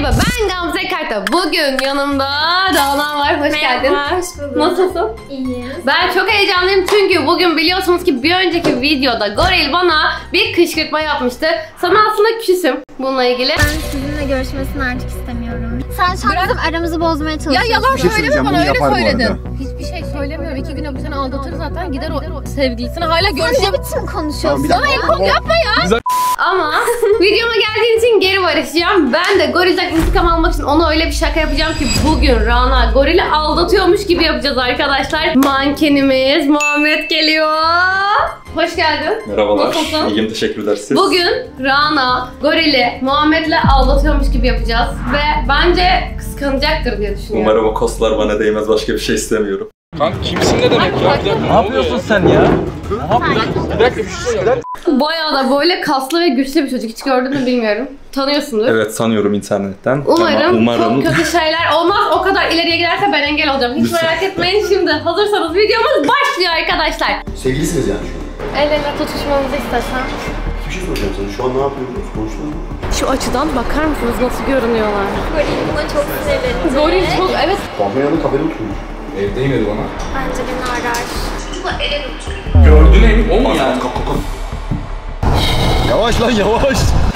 Merhaba, ben Gamze Karta. Bugün yanımda Rana var. Hoş geldin. Hoş bulduk. Nasılsın? İyiyim. Ben çok heyecanlıyım çünkü bugün biliyorsunuz ki bir önceki videoda Goril bana bir kışkırtma yapmıştı. Sana aslında küsüm bununla ilgili. Ben sizinle görüşmesini artık istemiyorum. Sen şu an bizim aramızı bozmaya çalışıyorsun. Ya yalan söyleme bana, öyle söyledin. Hiçbir şey söylemiyorum. 2 güne bu seni aldatır zaten, gider o sevgilisine hala görüşüyor. Sen ne biçim konuşuyorsun? Sana el kol yapma ya. Ama videoma geldiğin için geri barışacağım. Ben de Goril'den intikam almak için ona öyle bir şaka yapacağım ki bugün Rana Goril'i aldatıyormuş gibi yapacağız arkadaşlar. Mankenimiz Muhammed geliyor. Hoş geldin. Merhabalar. Nasılsın? İyiyim, teşekkürler siz. Bugün Rana Goril'i Muhammed'le aldatıyormuş gibi yapacağız ve bence kıskanacaktır diye düşünüyorum. Umarım o kostlar bana değmez, başka bir şey istemiyorum. Kanka kimsin ne demek ya? Ne yapıyorsun sen ya? Bir dakika bir şey söyle. Bayağı da böyle kaslı ve güçlü bir çocuk. Hiç gördün mü bilmiyorum. Tanıyorsundur. Evet, sanıyorum internetten. Umarım Ama çok kötü şeyler olmaz. O kadar ileriye giderse ben engel olacağım. Hiç merak etmeyin. Şimdi hazırsanız videomuz başlıyor arkadaşlar. Sevgilisiniz yani şu an. El ele tutuşmanızı istesem. Bir şey soracağım sana. Şu an ne yapıyorsunuz? Konuştunuz mu? Şu açıdan bakar mısınız nasıl görünüyorlar? Goril buna çok sinirlendi. Goril çok, evet. Kahve yanında kafede oturmuş. Evdeyim dedi bana. Bence beni arar. Gördün emin o mu yani? Kalk. Yavaş lan yavaş.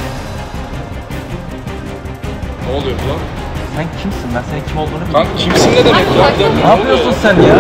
Ne oluyor lan? Sen kimsin? Ben senin kim olduğunu bilmiyorum. Kanka kimsin ne demek ya? Ne yapıyorsun sen ya?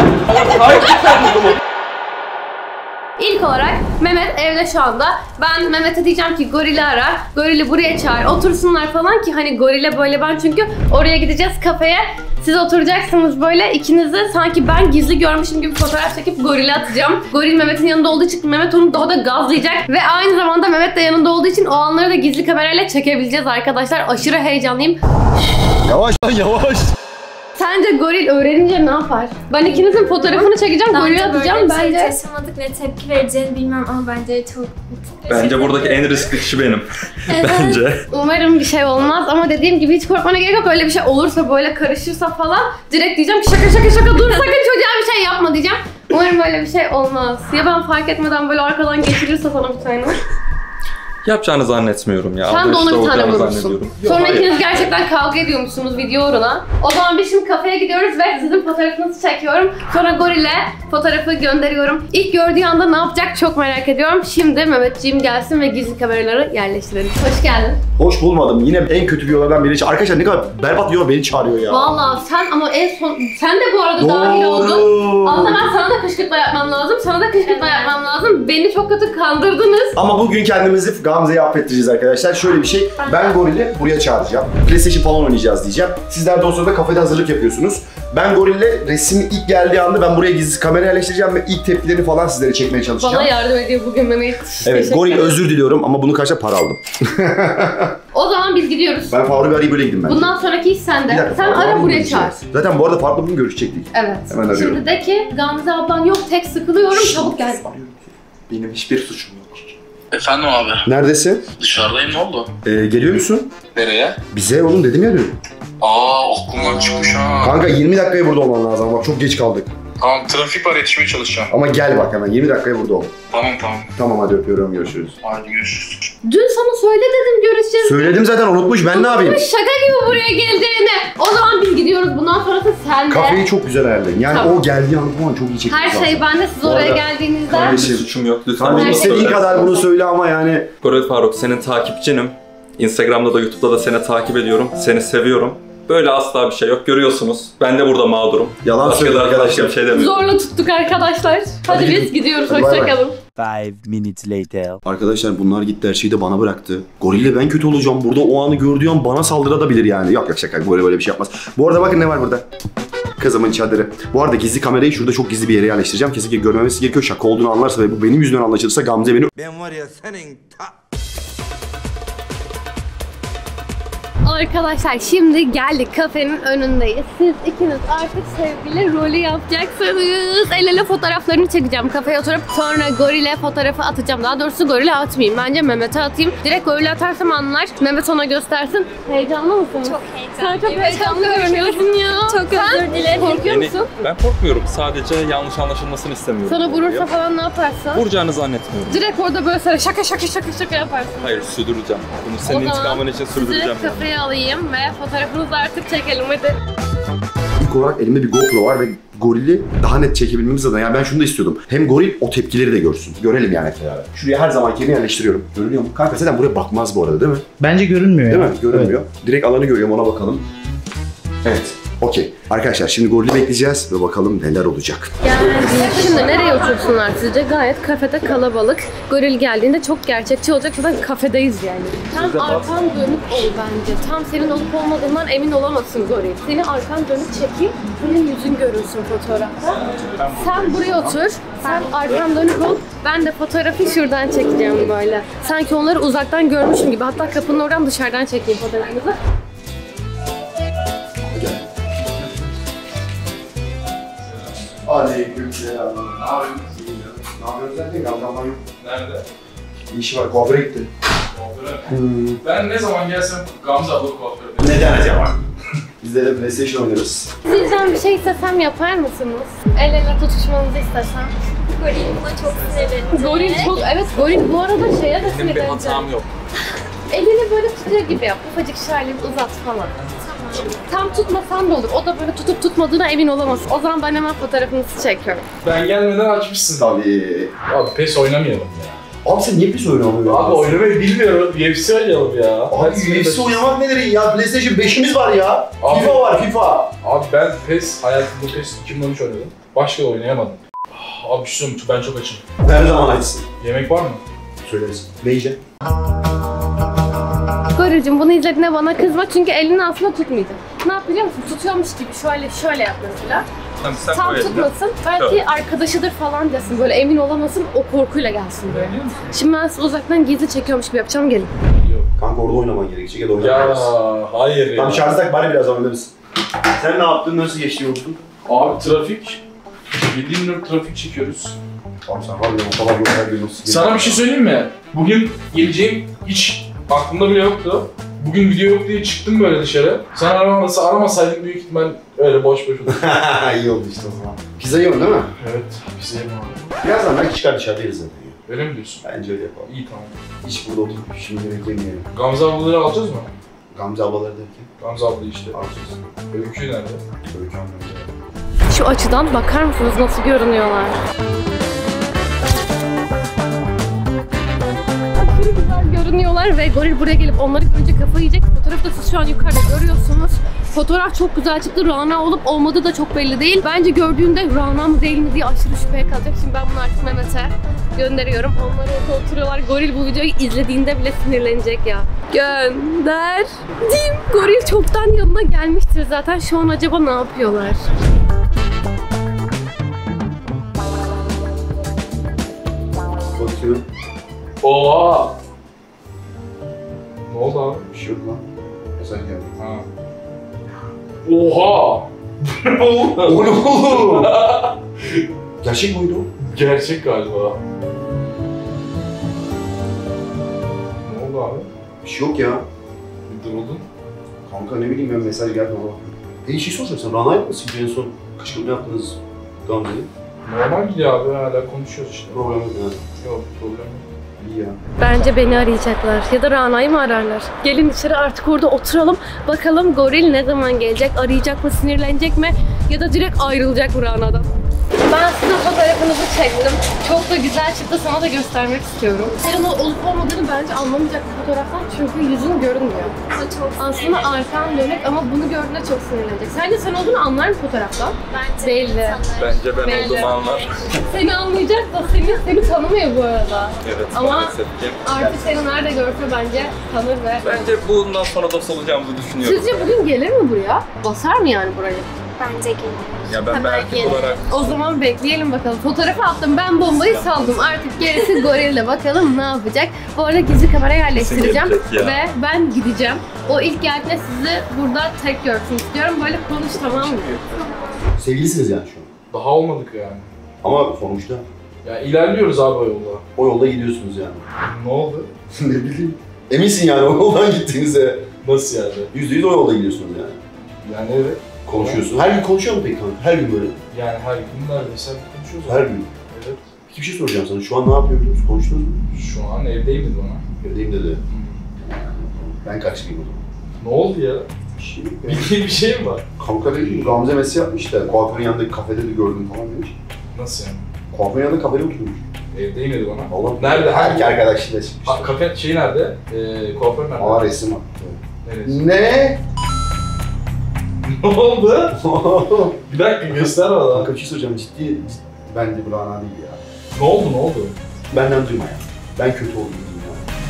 İlk olarak Mehmet evde şu anda. Ben Mehmet'e diyeceğim ki Goril'i ara. Goril'i buraya çağır. Otursunlar falan ki hani Goril'e böyle ben çünkü oraya gideceğiz kafeye. Siz oturacaksınız böyle ikinizi sanki ben gizli görmüşüm gibi fotoğraf çekip Goril'e atacağım. Goril Mehmet'in yanında olduğu için Mehmet onu daha da gazlayacak. Ve aynı zamanda Mehmet de yanında olduğu için o anları da gizli kamerayla çekebileceğiz arkadaşlar. Aşırı heyecanlıyım. Yavaş lan yavaş. Sence Goril öğrenince ne yapar? Ben ikinizin fotoğrafını çekeceğim, Goril'e atacağım. Bence Bence... yaşamadık, ne tepki vereceğini bilmiyorum ama bence çok... Bence buradaki en riskli kişi benim. Bence. Umarım bir şey olmaz ama dediğim gibi hiç korkmana gerek yok. Öyle bir şey olursa böyle karışırsa falan direkt diyeceğim ki şaka dur sakın çocuğa bir şey yapma diyeceğim. Umarım böyle bir şey olmaz. Ya ben fark etmeden böyle arkadan geçirirse sana bir tane. Yapacağını zannetmiyorum ya. Sen de ona bir tane olacağını vurursun. zannediyorum. Sonra Hayır. ikiniz gerçekten kavga ediyormuşsunuz video uğruna. O zaman biz şimdi kafeye gidiyoruz ve sizin fotoğrafınızı çekiyorum. Sonra Goril'e fotoğrafı gönderiyorum. İlk gördüğü anda ne yapacak çok merak ediyorum. Şimdi Mehmetciğim gelsin ve gizli kameraları yerleştirelim. Hoş geldin. Hoş bulmadım. Yine en kötü videolardan biri. Arkadaşlar ne kadar berbat video beni çağırıyor ya. Vallahi sen ama en son... Sen de bu arada dahil oldun. Aslında ben sana da kışkırtma yapmam lazım. Sana da kışkırtma yapmam lazım. Beni çok kötü kandırdınız. Ama bugün kendimizi Gamze'ye affettireceğiz arkadaşlar. Şöyle bir şey. Ben Goril'i buraya çağıracağım. PlayStation falan oynayacağız diyeceğim. Sizler de o sırada kafede hazırlık yapıyorsunuz. Ben Goril'le resmi ilk geldiği anda ben buraya gizli kamera yerleştireceğim ve ilk tepkilerini falan sizlere çekmeye çalışacağım. Bana yardım ediyor bugün Mehmet. Evet, Goril özür diliyorum ama bunun karşılığında para aldım. O zaman biz gidiyoruz. Ben Faruk'u arayıp böyle gideyim bence. Bundan sonraki iş Bir sende. dakika, Sen Faruk'u ara arayayım, buraya görüşeceğiz. çağır. Zaten bu arada Faruk'la bugün görüşecektik. Evet. Hemen arıyorum. Şimdi de ki Gamze ablan yok tek sıkılıyorum çabuk gel. Benim hiçbir suçum yok. Efendim abi. Neredesin? Dışarıdayım, ne oldu? Geliyor musun? Nereye? Bize oğlum dedim ya dün. Aklımdan çıkmış ha. Kanka 20 dakikaya burada olman lazım bak çok geç kaldık. Tamam, trafik var, yetişmeye çalışacağım. Ama gel bak hemen 20 dakikaya burada ol. Tamam. Tamam hadi öpüyorum görüşürüz. Hadi görüşürüz. Dün sana söyle dedim görüşeceğiz. Söyledim zaten unutmuş ben ne yapayım? Şaka gibi buraya geldiğini. O zaman biz gidiyoruz. Bundan sonrası sende. Kafeyi çok güzel ayarlayın. Yani Tamam. o geldiği an falan çok iyi çekmiş. Her şey bende, siz Bu oraya arada- geldiğinizde. Benim Kardeşim. suçum yok. Lütfen. Tamam Her istediğin şey- kadar bunu söyle ama yani. Goril Faruk, senin takipçinim. Instagram'da da YouTube'da da seni takip ediyorum. Seni seviyorum. Böyle asla bir şey yok. Görüyorsunuz. Ben de burada mağdurum. Yalan Başka söylüyor da arkadaşlar. bir şey demiyorum. Zorla tuttuk arkadaşlar. Hadi biz gidiyoruz. Hadi bay bay. Hoşçakalın. 5 minutes later. Arkadaşlar bunlar gitti her şeyi de bana bıraktı. Goril'le ben kötü olacağım. Burada o anı gördüğü an bana saldırabilir yani. Yok şaka. Goril böyle bir şey yapmaz. Bu arada bakın ne var burada. Kızımın çadırı. Bu arada gizli kamerayı şurada çok gizli bir yere yerleştireceğim. Kesinlikle görmemesi gerekiyor. Şaka olduğunu anlarsa ve bu benim yüzümden anlaşılırsa Gamze beni... Ben var ya senin Arkadaşlar şimdi geldik kafenin önündeyiz. Siz ikiniz artık sevgili rolü yapacaksınız. El ele fotoğraflarını çekeceğim kafeye oturup. Sonra Goril'e fotoğrafı atacağım. Daha doğrusu Goril'e atmayayım. Bence Mehmet'e atayım. Direkt Goril'e atarsam anlar. Mehmet ona göstersin. Heyecanlı mısın? Çok Sen çok heyecanlıyım. heyecanlı görünüyorsun ya. Çok özür dilerim. Korkuyor musun? Ben korkmuyorum. Sadece yanlış anlaşılmasını istemiyorum. Sana vurursa falan ne yaparsın? Vuracağını zannetmiyorum. Direkt orada böyle şaka yaparsın. Hayır, sürdüreceğim. Bunu senin O zaman intikamın için sürdüreceğim. Direkt kafeye kamerayı alayım ve fotoğrafınızı artık çekelim hadi. İlk olarak elimde bir GoPro var ve gorili daha net çekebilmemiz adına yani ben şunu da istiyordum. Hem goril o tepkileri de görsün. Görelim yani hep beraber. Şuraya her zamanki yerine yerleştiriyorum. Görünüyor mu? Kanka zaten buraya bakmaz bu arada değil mi? Bence görünmüyor Değil ya. mi? Görünmüyor. Direkt alanı görüyorum, ona bakalım. Evet. Okey. Arkadaşlar şimdi gorili bekleyeceğiz ve bakalım neler olacak. Şimdi nereye otursunlar sizce? Gayet kafede kalabalık. Goril geldiğinde çok gerçekçi olacak. Zaten kafedeyiz yani. Tam arkan dönük ol bence. Tam senin olup olmadığından emin olamazsın goril. Seni arkan dönük çekeyim. Senin yüzün görünsün fotoğrafta. Sen buraya otur. Sen arkan dönük ol. Ben de fotoğrafı şuradan çekeceğim böyle. Sanki onları uzaktan görmüşüm gibi. Hatta kapının oradan dışarıdan çekeyim fotoğrafınızı. Aleykümselam. Ne yapıyorsun? Ne yapıyorsun zaten? Gamzamdan yok. Nerede? İşi var, kuaföre gitti. Ben ne zaman gelsem Gamze abla kuaförde. Neden acaba? Biz de PlayStation oynarız. Sizden bir şey istesem yapar mısınız? El ele tutuşmanızı istesem. Goril buna çok sinirlendi. Goril çok, evet goril bu arada şeye de Benim bir sinirlenecek. hatam yok. Elini böyle tutuyor gibi yap. Ufacık şöyle uzat falan. Tam tutmasan da olur. O da böyle tutup tutmadığına emin olamazsın. O zaman ben hemen fotoğrafınızı çekiyorum. Ben gelmeden açmışsın. Tabii. Abi PES oynamayalım ya. Abi sen niye PES oynamıyorsun? Abi oynamayı bilmiyorum. UFC oynayalım ya. Abi UFC oynamak nedir ya? PlayStation 5'imiz var ya. Abi- FIFA var, FIFA. Abi ben PES, hayatımda PES 2013 oynadım. Başka da oynayamadım. Abi bir şey söyleyeyim, ben çok açım. Her zaman açsın. Yemek var mı? Söyleriz. Ne yiyeceksin? Gorilcim bunu izlediğinde bana kızma çünkü elini aslında tutmayacak. Ne yap biliyor musun? Tutuyormuş gibi şöyle yap mesela. Tamam, sen Tam koy elini. tutmasın. Belki arkadaşıdır falan desin. Böyle emin olamasın. O korkuyla gelsin böyle. Şimdi ben size uzaktan gizli çekiyormuş gibi yapacağım. Gelin. Kanka orada oynaman gerekecek ya da Ya oynamayız. hayır ya. Tamam şarjı tak bari biraz oynarız. Sen ne yaptın? Nasıl geçti yolculuk? Abi trafik. 7/24 trafik çekiyoruz. Tamam sen var ya o kadar yol her gün nasıl Sana bir şey söyleyeyim mi? Bugün geleceğim hiç aklımda bile yoktu. Bugün video yok diye çıktım böyle dışarı. Sen aramasaydın büyük ihtimal öyle boş boş olur. İyi oldu işte o zaman. Pizza yiyorsun değil mi? Evet, bize abi. Birazdan belki çıkar dışarıda yeriz zaten. Öyle mi diyorsun? Bence öyle yapalım. İyi tamam. Hiç burada oturup şimdi yemek yemeyelim. Gamze ablaları alacağız mı? Gamze ablaları derken. Gamze abla işte. Alacağız. Öykü nerede? Öykü anlamda. Şu açıdan bakar mısınız nasıl görünüyorlar? Aşırı güzel görünüyorlar ve goril buraya gelip onları görünce kafayı yiyecek. Fotoğrafı da siz şu an yukarıda görüyorsunuz. Fotoğraf çok güzel çıktı. Rana olup olmadığı da çok belli değil. Bence gördüğünde Rana mı değil mi diye aşırı şüpheye kalacak. Şimdi ben bunu artık Mehmet'e gönderiyorum. Onlar orada oturuyorlar. Goril bu videoyu izlediğinde bile sinirlenecek ya. Gönderdim. Goril çoktan yanına gelmiştir zaten. Şu an acaba ne yapıyorlar? Bakıyorum. Oha! Ne oldu abi? Bir şey yok lan. Mesaj geldi. Ha. Oha! Ne oldu? O ne oğlum? Gerçek miydi o? Gerçek galiba. Ne oldu abi? Bir şey yok ya. Bir duruldun. Kanka ne bileyim ben mesaj geldi ama. Bir şey soracağım sen Rana'yla mısın? En son kışkırtma yaptınız Gamze'yi. Normal gidiyor abi, hala konuşuyoruz işte. Problem yok yani. Yok, problem yok. İyi ya. Bence beni arayacaklar ya da Rana'yı mı ararlar? Gelin dışarı artık orada oturalım. Bakalım goril ne zaman gelecek? Arayacak mı? Sinirlenecek mi? Ya da direkt ayrılacak mı Rana'dan? Ben size fotoğrafınızı çektim. Çok da güzel çıktı. Sana da göstermek istiyorum. Senin o olup olmadığını bence anlamayacak bu fotoğraftan çünkü yüzün görünmüyor. Aslında arkan dönük ama bunu gördüğünde çok sinirlenecek. Sence sen olduğunu anlar mı fotoğraftan? Bence Belli. Bence ben Belli. olduğumu anlar. Seni anlayacak da seni tanımıyor bu arada. Evet, Ama maalesef ki. artık seni nerede görse bence tanır ve... Bence bundan sonra da solacağımızı düşünüyorum. Sizce bugün gelir mi buraya? Basar mı yani burayı? Bence gelir. Ya ben bir erkek olarak O zaman bekleyelim bakalım. Fotoğrafı attım, ben bombayı saldım. Artık gerisi gorille, bakalım ne yapacak. Bu arada gizli kamera yerleştireceğim Kesin gelecek ya. ve ben gideceğim. O ilk geldiğinde sizi burada tek görsün istiyorum. Böyle konuş, tamam mı? Sevgilisiniz yani şu an. Daha olmadık yani. Ama sonuçta Ya ilerliyoruz abi o yolda. o yolda gidiyorsunuz yani. Ne oldu? Ne bileyim. Eminsin yani o yoldan gittiğinize. Nasıl yani? %100 o yolda gidiyorsunuz yani. Yani evet. Konuşuyorsun. Her gün konuşuyor mu peki kanka? Her gün böyle. Yani her gün neredeyse konuşuyoruz. Her gün. Evet. Peki bir şey soracağım sana. Şu an ne yapıyorsunuz? Konuştunuz mu? Şu an evdeyim dedi bana. Evdeyim dedi. Ben karşılayayım o zaman. Ne oldu ya? Bir şey yok ya. Bildiğin bir şey mi var? Kanka dedi ki Gamze mesaj yapmış da kuaförün yanındaki kafede de gördüm falan demiş. Nasıl yani? Kuaförün yanında kafede oturmuş. Evde inmedi bana. Allah Nerede? Erkek arkadaşıyla çıkmış. Kafe şey nerede? Kuaför nerede? Aa resim attı. Neresi? Ne? Ne oldu? Bir dakika göster bana. Kanka bir şey soracağım ciddi bence bu Rana değil ya. Ne oldu? Benden duyma ya. Ben kötü oldum ya.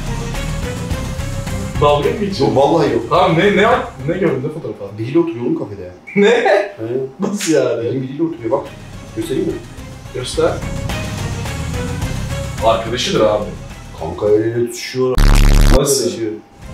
Dalga mı geçiyorsun? Yok vallahi yok. Tamam ne gördün ne fotoğrafı aldın? Biriyle oturuyor oğlum kafede ya. Ne? He. Nasıl yani? Benim biriyle oturuyor bak. Göstereyim mi? Göster. Arkadaşıdır abi. Kanka el ele tutuşuyor. Nasıl? Tutuşuyor.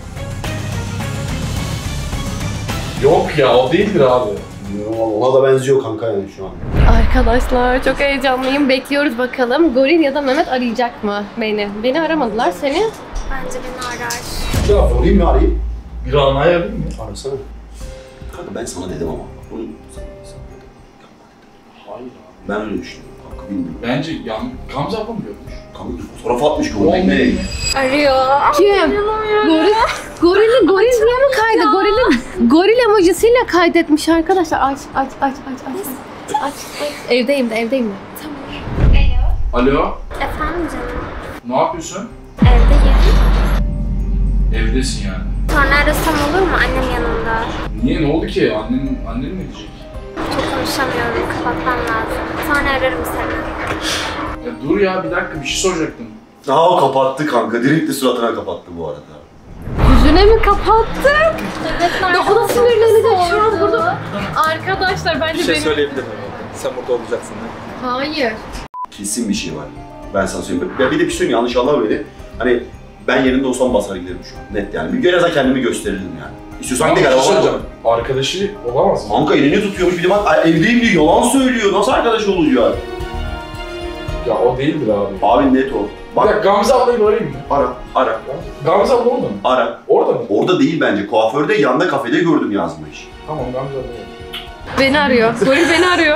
Yok ya o değildir abi. Ona da benziyor kanka yani şu an. Arkadaşlar çok heyecanlıyım. Bekliyoruz bakalım. Goril ya da Mehmet arayacak mı beni? Beni aramadılar. Seni? Bence beni arar. Ya sorayım mı arayayım? Bir Rana'yı arayayım mı? Arasana. Kanka ben sana dedim ama. Bunu sana Hayır abi. Ben öyle düşünüyorum kanka bilmiyorum. Bence Gamze abla mı görmüş? Kanka fotoğraf atmış görmek ne? Arıyor. Kim? Goril diye mi kaydı? Goril emojisiyle kaydetmiş arkadaşlar. Aç. Evdeyim de. Alo. Efendim canım. Ne yapıyorsun? Evdeyim. Evdesin yani. Sonra arasam olur mu annem yanında? Niye ne oldu ki? Annen mi diyecek? Çok konuşamıyorum. Kapatmam lazım. Sonra ararım seni. Ya dur ya bir dakika bir şey soracaktım. Aa kapattı kanka. Direkt de suratına kapattı bu arada. Yüzüne mi kapattık? Evet, Daha da sinirlenecek şu an burada. Arkadaşlar bence Bir şey benim... söyleyebilir miyim? Sen burada olacaksın değil mi? Hayır. Kesin bir şey var. Ben sana söyleyeyim. Ya bir de bir şey söyleyeyim yanlış anlama beni. Hani ben yerinde olsam basar giderim şu an. Net yani. Bir göre kendimi gösterirdim yani. İstiyorsan Kanka bir de bir şey galiba. söyleyeceğim. Arkadaşı olamaz mı? Kanka elini tutuyormuş bir de bak evdeyim diyor yalan söylüyor. Nasıl arkadaş olacak? Ya o değildir abi. Abi net o. Bir Bak dakika Gamze ablayı bir arayayım mı? ara. Gamze abla orada mı? Ara. Orada mı? Orada değil bence. Kuaförde yanda kafede gördüm yazmış. Tamam Gamze abla. Beni arıyor. Goril beni arıyor.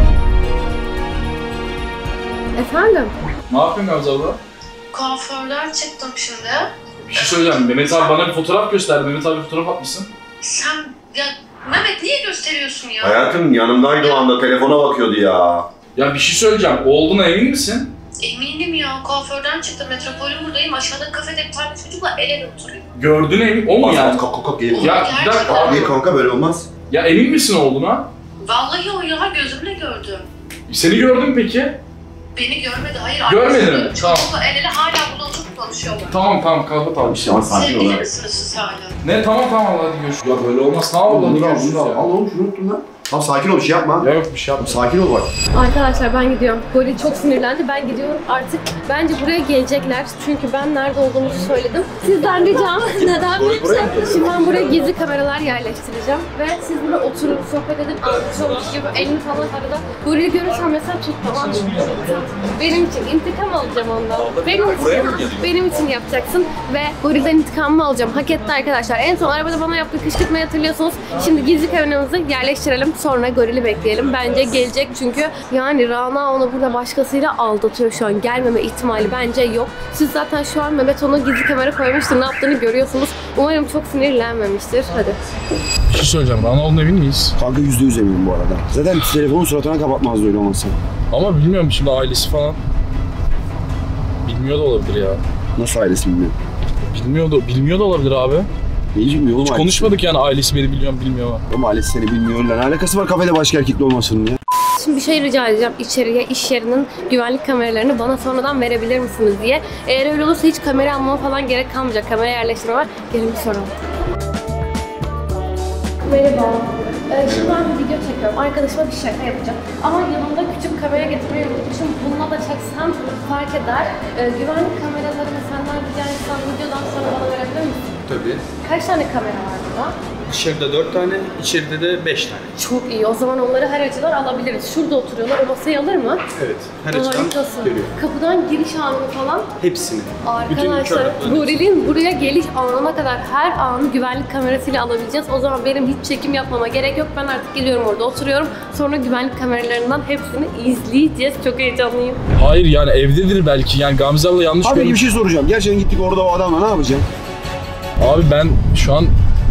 Efendim? Ne yapıyorsun Gamze abla? Kuaförden çıktım şimdi. Bir şey söyleyeceğim. Mehmet abi bana bir fotoğraf gösterdi. Mehmet abi fotoğraf atmışsın. Sen ya Mehmet niye gösteriyorsun ya? Hayatım yanımdaydı o anda telefona bakıyordu ya. Ya bir şey söyleyeceğim. Olduğuna emin misin? Eminim ya kuaförden çıktım. Metropolün buradayım. Aşağıda kafede bir tane çocukla el ele oturuyor. Gördüğüne emin. O mu yani? Kalk gelir. Ya bir dakika abi. Niye kanka böyle olmaz? Ya emin misin olduğuna? Vallahi o ya gözümle gördüm. Seni gördüm peki. Beni görmedi. Hayır. Görmedin arkadaşım mi? Çocukla el ele hala burada oturup konuşuyorlar. Tamam kapat abi. Ama sakin ol Sevgili abi. misiniz siz hala? Ne tamam hadi görüşürüz. Ya böyle olmaz. Tamam hadi görüşürüz Al ya. oğlum şunu unuttum lan. Tamam sakin ol bir şey yapma. Ya yok bir şey yapma. Sakin ol bak. Arkadaşlar ben gidiyorum. Goril çok sinirlendi. Ben gidiyorum artık. Bence buraya gelecekler. Çünkü ben nerede olduğumuzu söyledim. Sizden ricam. Neden? Şimdi ben buraya gizli kameralar yerleştireceğim. Ve siz burada oturun, sohbet edin, anlatıyormuş gibi elini falan arada. Goril'i görürsem mesela tut tamam mı? Benim için intikam alacağım ondan. Benim için yapacaksın. Ve Goril'den intikamımı alacağım. Hak etti arkadaşlar. En son arabada bana yaptığı kışkırtmayı hatırlıyorsunuz. Şimdi gizli kameramızı yerleştirelim. Sonra Goril'i bekleyelim. Bence gelecek çünkü yani Rana onu burada başkasıyla aldatıyor şu an. Gelmeme ihtimali bence yok. Siz zaten şu an Mehmet onu gizli kamera koymuştur. Ne yaptığını görüyorsunuz. Umarım çok sinirlenmemiştir. Hadi. Bir şey söyleyeceğim. Bana olduğuna emin miyiz? Kanka %100 eminim bu arada. Zaten telefonu suratına kapatmazdı öyle olmasa. Ama bilmiyorum şimdi ailesi falan. Bilmiyor da olabilir ya. Nasıl ailesi bilmiyor? Bilmiyor da olabilir abi. Neyi bilmiyor oğlum Hiç ailesi? konuşmadık yani ailesi beni biliyor mu bilmiyor mu? Oğlum ailesi seni bilmiyor lan. Alakası var kafede başka erkekle olmasının ya. Şimdi bir şey rica edeceğim içeriye, iş yerinin güvenlik kameralarını bana sonradan verebilir misiniz diye. Eğer öyle olursa hiç kamera almama falan gerek kalmayacak. Kamera yerleştirme var. Gelin bir soralım. Merhaba. Şimdi ben bir video çekiyorum. Arkadaşıma bir şaka yapacağım. Ama yanımda küçük kamera getirmeyi unutmuşum. Bununla da çeksem fark eder. Güvenlik kameralarını senden rica etsem videodan sonra bana verebilir misin? Tabii. Kaç tane kamera var burada? Dışarıda 4 tane, içeride de 5 tane. Çok iyi. O zaman onları her açıdan alabiliriz. Şurada oturuyorlar. O masayı alır mı? Evet, her açıdan Harikasın. görüyor. Kapıdan giriş anı falan. Hepsini. Arkadaşlar körlüklerini Goril'in buraya geliş anına kadar her anı güvenlik kamerasıyla alabileceğiz. O zaman benim hiç çekim yapmama gerek yok. Ben artık gidiyorum orada oturuyorum. Sonra güvenlik kameralarından hepsini izleyeceğiz. Çok heyecanlıyım. Hayır yani evdedir belki. Yani Gamze abla yanlış Abi bir şey soracağım. Gerçekten gittik orada o adamla ne yapacaksın? Abi ben şu an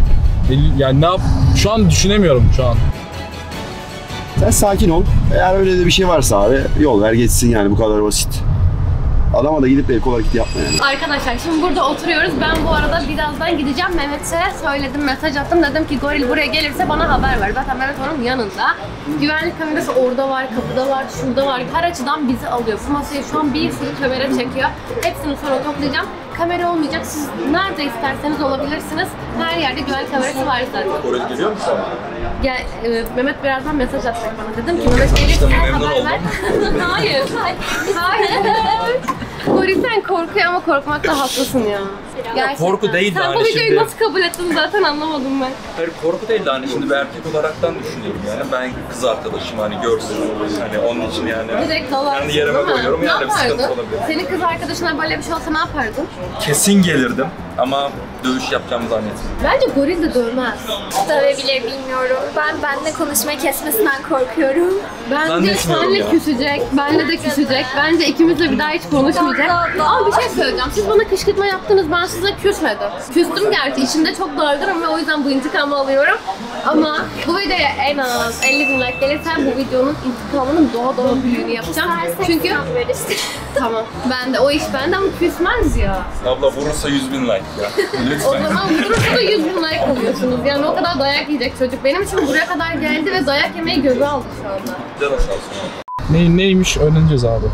Yani ne yap? Şu an düşünemiyorum şu an. Sen sakin ol. Eğer öyle de bir şey varsa abi yol ver geçsin yani, bu kadar basit. Adama da gidip el kol hareketi yapma yani. Arkadaşlar şimdi burada oturuyoruz. Ben bu arada birazdan gideceğim. Mehmet'e söyledim, mesaj attım. Dedim ki goril buraya gelirse bana haber ver. Zaten Mehmet onun yanında. Güvenlik kamerası orada var, kapıda var, şurada var. Her açıdan bizi alıyor. Bu masaya şu an bir sürü kamera çekiyor. Hepsini sonra toplayacağım. Kamera olmayacak. Siz nerede isterseniz olabilirsiniz. Her yerde güvenlik kamerası var zaten. Goril geliyor mu sana? Gel, Mehmet birazdan mesaj atacak bana. Dedim ki Mehmet gelirse haber ver. Hayır. Hayır. Gorilden korkuyor ama korkmakta haklısın ya. Gerçekten. Korku değil de Sen bu hani videoyu şimdi... nasıl kabul ettin zaten anlamadım ben. Hayır korku değil de hani şimdi bir erkek olaraktan düşünüyorum yani. Ben kız arkadaşım hani görsün. Hani onun için yani. Direkt dalarsın Kendi yerime değil mi? koyuyorum Ne yani bir sıkıntı yapardın? olabilir. Senin kız arkadaşına böyle bir şey olsa ne yapardın? Kesin gelirdim ama dövüş yapacağımı zannetmiyorum. Bence goril de dövmez. Dövebilir bilmiyorum. Ben benimle konuşmayı kesmesinden korkuyorum. Bence Zannetmiyorum senle ya. küsecek, benle de küsecek. Bence ikimizle bir daha hiç konuşmayacak. Ama bir şey söyleyeceğim. Siz bana kışkırtma yaptınız, ben size küsmedim. Küstüm gerçi, içimde çok dargınım ve o yüzden bu intikamı alıyorum. Ama bu videoya en az 50.000 like gelirse bu videonun intikamının doğa büyüğünü yapacağım. Çünkü tamam, ben de o iş bende ama küsmez ya. Abla vurursa 100.000 like ya. O Lütfen. zaman vurursa da 100.000 like alıyorsunuz. Yani o kadar dayak yiyecek çocuk. Benim için buraya kadar geldi ve dayak yemeyi göze aldı şu anda. Canı sağ olsun. Neymiş öğreneceğiz abi.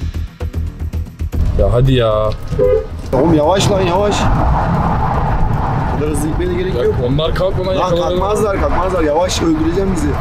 Ya hadi ya. Oğlum yavaş lan yavaş. Bu kadar hızlı gitmeye gerek yok. Onlar kalkmadan Lan yakalarlar. kalkmazlar yavaş, öldüreceğim bizi.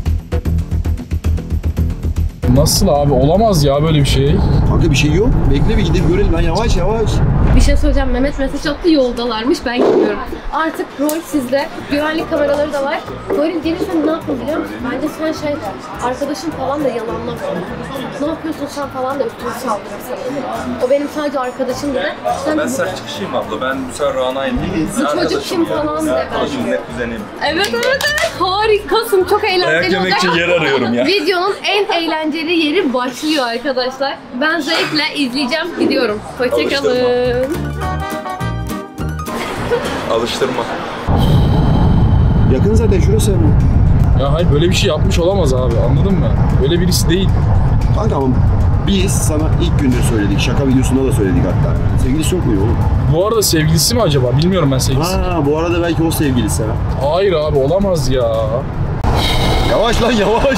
Nasıl abi? Olamaz ya böyle bir şey. Kanka bir şey yok. Bekle bir gidip görelim lan, yavaş. Bir şey söyleyeceğim. Mehmet mesaj attı, yoldalarmış. Ben gidiyorum. Artık rol sizde. Güvenlik kameraları da var. Goril gelirse ne yapın biliyor musun? Bence sen arkadaşın falan da yalanlama. Ne yapıyorsun sen falan da üstüne saldırırsın. O benim sadece arkadaşım dedi. Ben sert çıkışayım abla. Ben bu sefer Rana'yım. Bu çocuk kim falan de Arkadaşım bence. net kuzeniyim. Evet. Harikasın. Çok eğlenceli Dayak yemek için olacak. yer arıyorum ya. Videonun en eğlenceli yeri başlıyor arkadaşlar. Ben zevkle izleyeceğim. Gidiyorum. Hoşçakalın. Alıştırma. Yakın zaten, şurası hemen. Ya hayır böyle bir şey yapmış olamaz abi, anladın mı? Öyle birisi değil. Kanka ama biz sana ilk günde söyledik. Şaka videosunda da söyledik hatta. Sevgilisi yok muydu oğlum? Bu arada sevgilisi mi acaba? Bilmiyorum ben sevgilisi. Ha, bu arada belki o sevgilisi ha. Hayır abi olamaz ya. Yavaş lan yavaş.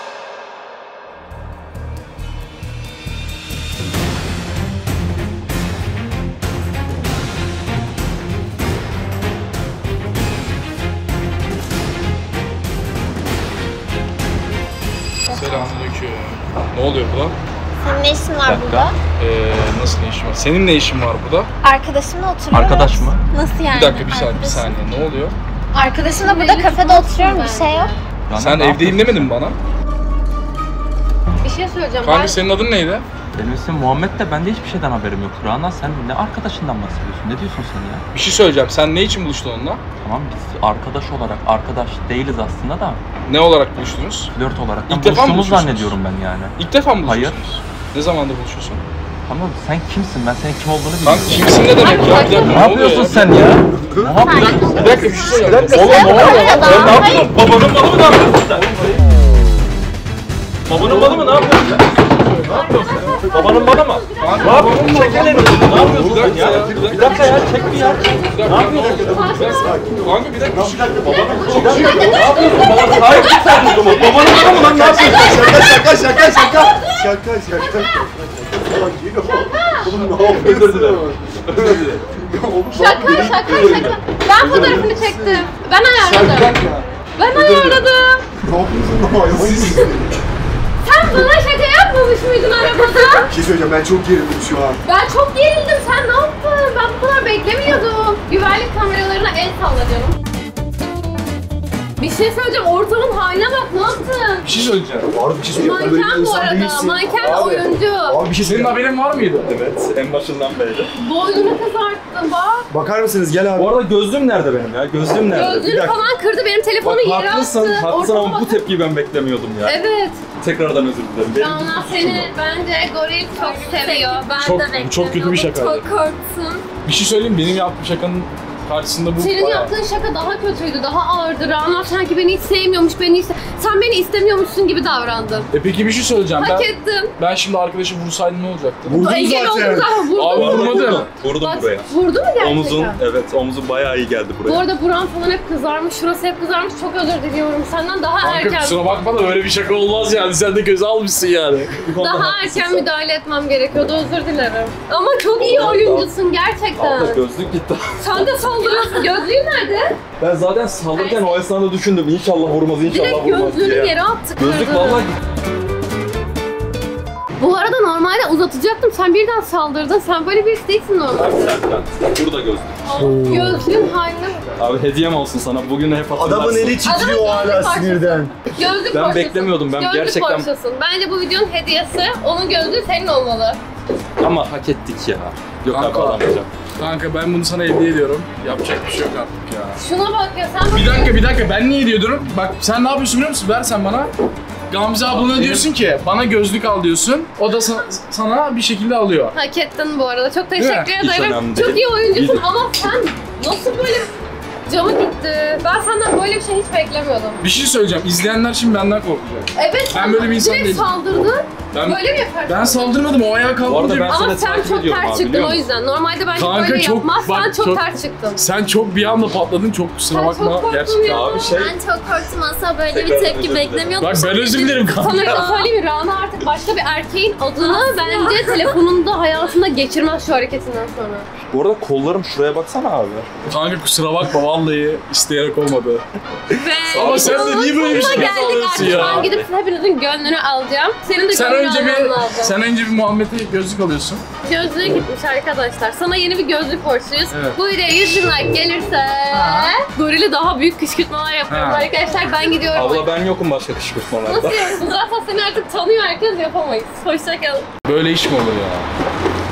Selamünaleyküm. Ne oluyor burada? Senin ne işin var burada? Nasıl ne işin var? Senin ne işin var burada? Arkadaşımla oturuyoruz. Arkadaş mı? Nasıl yani? Bir dakika bir Arkadaşım. saniye. Ne oluyor? Arkadaşımla burada kafede oturuyorum, bir şey yok. Sen evdeyim demedin mi bana? Bir şey söyleyeceğim. Kanka senin adın neydi? Benim ismim Muhammed de ben de hiçbir şeyden haberim yok. Rana sen ne arkadaşından bahsediyorsun? Ne diyorsun sen ya? Bir şey söyleyeceğim. Sen ne için buluştun onunla? Tamam biz arkadaş olarak arkadaş değiliz aslında da Ne olarak buluştunuz? flört olarak İlk defa mı buluştuğumuzu buluşuyorsunuz? zannediyorum ben yani. İlk defa mı Hayır. buluşuyorsunuz? Ne zamandır buluşuyorsun? Tamam sen kimsin? Ben senin kim olduğunu Lan bilmiyorum. kimsin ne demek ya? Bir dakika, Ne yapıyorsun sen ya? Muhammed Bir dakika bir şey söyleyeceğim. Oğlum ne oluyor? Sen ne yapıyorsun? Babanın malı mı ne yapıyorsun sen? Babanın malı mı ne yapıyorsun sen? Ne yapıyorsun? Babanın malı mı? Ne yapıyorsun? Çek elini. Ne yapıyorsun sen ya? Bir dakika ya çek bir ya. Ne yapıyorsun? Kanka bir dakika. Babanın malı mı? Ne yapıyorsun? Bana sahip çık sen bu zaman. Babanın malı mı lan ne yapıyorsun? Şaka. Oğlum ne yapıyorsun? Özür dilerim. Şaka. Ben fotoğrafını çektim. Ben ayarladım. Ben ayarladım. Ne yapıyorsun? Sen bana şaka yapmamış mıydın arabada? Bir şey söyleyeceğim, ben çok gerildim şu an. Ben çok gerildim. Sen ne yaptın? Ben bu kadar beklemiyordum. Güvenlik kameralarına el salla canım. Bir şey söyleyeceğim. Ortamın haline bak. Ne yaptın? Bir şey söyleyeceğim. Abi bir şey söyleyeceğim. sen böyle bir Manken bu insan arada. değilsin. Manken Abi, oyuncu. Abi bir şey Senin söyleyeceğim. haberin var mıydı? Evet, en başından beri. Boynunu kızarttın bak. Bakar mısınız? Gel abi. Bu arada gözlüğüm nerede benim ya? Gözlüğüm nerede? Gözlüğünü falan kırdı. Benim telefonu Bak yere attı. haklısın ama bu Ortama tepkiyi ben beklemiyordum ya. Evet. Tekrardan özür dilerim. Benim Rana seni bence goril çok seviyor. Ben Çok- de bu çok kötü bir şakaydı. Çok korktum. Bir şey söyleyeyim, benim yaptığım şakanın karşısında bu Senin bayağı... yaptığın şaka daha kötüydü, daha ağırdı. Rana sanki beni hiç sevmiyormuş, sen beni istemiyormuşsun gibi davrandın. Peki bir şey söyleyeceğim. Hak ettin. Ben şimdi arkadaşı vursaydım ne olacaktı? Engel oldun zaten, vurdun. Abi vurmadım. Vurdum Bak, buraya. vurdu mu gerçekten? Omuzun, evet omuzun bayağı iyi geldi buraya. Bu arada buram falan hep kızarmış, şurası hep kızarmış. Çok özür diliyorum. Senden daha Kanka erken... kusura bakma da böyle bir şaka olmaz yani. Sen de göze almışsın yani. Daha erken müdahale etmem gerekiyordu, özür dilerim. Ama çok iyi oyuncusun gerçekten. Abla gözlük gitti. Sen de saldırıyorsun. Gözlüğün nerede? Ben zaten saldırırken o esnada düşündüm inşallah vurmaz, inşallah Direkt vurmaz gözlüğünü diye. yere attık. Gözlük kırdın. vallahi Bu arada normalde uzatacaktım. Sen birden saldırdın. Sen böyle birisi değilsin normalde. burada gözlük. Gözlüğün haline bak. Abi hediyem olsun sana. Bugün hep hatırlarsın. Adamın eli titriyor Adamın hala gözlük sinirden. Gözlük Ben parçası. beklemiyordum. Ben Gözlük gerçekten... parçasın. Bence bu videonun hediyesi onun gözlüğü senin olmalı. Ama hak ettik ya. Yok abi Kanka. alamayacağım. Kanka ben bunu sana hediye ediyorum. Yapacak bir şey yok artık ya. Şuna bak ya sen Bir dakika ben niye hediye ediyorum? Bak sen ne yapıyorsun biliyor musun? Ver sen bana. Gamze ablana diyorsun ki bana gözlük al diyorsun. O da sana bir şekilde alıyor. hak ettin bu arada. Çok teşekkür Hiç ederim. önemli Çok değil. iyi oyuncusun İyi. ama sen nasıl böyle camı gitti. Ben senden böyle bir şey hiç beklemiyordum. Bir şey söyleyeceğim. İzleyenler şimdi benden korkacak. Evet. Ben böyle bir insan direkt değilim. saldırdın. Ben, Böyle mi yaparsın? ben saldırmadım. O ayağa Bu arada kalkınca... ben Ama seni sen takip çok ediyorum ters abi, çıktın biliyor o musun? yüzden. Normalde bence Kanka böyle çok- yapmaz. bak, sen çok çok- ters çıktın. Sen çok bir anda patladın. Çok kusura Sen bakma. çok korktun Gerçekten. ya. Abi şey... Ben çok korktum, asla böyle Tekrar bir tepki özür dilerim. beklemiyordum. Bak ben özür dilerim kanka. Sana bir şey söyleyeyim mi? Rana artık başka bir erkeğin adını bence telefonunda hayatında geçirmez şu hareketinden sonra. Bu arada kollarım şuraya baksana abi. Kanka kusura bakma vallahi isteyerek olmadı. Ve Ama sen de niye böyle bir şey geldik alıyorsun artık. ya? Ben gidip hepinizin gönlünü alacağım. Senin de Sen gönlünü önce alman lazım. sen önce bir Muhammed'e gözlük alıyorsun. Gözlüğe gitmiş arkadaşlar. Sana yeni bir gözlük borçluyuz. Evet. Bu videoya 100 bin like gelirse gorili daha büyük kışkırtmalar yapıyorum Ha. arkadaşlar. Ben gidiyorum. Abla ben yokum başka kışkırtmalarda. Nasıl yapıyorsun? Zaten seni artık tanıyor, herkes yapamayız. Hoşçakalın. Böyle iş mi olur ya?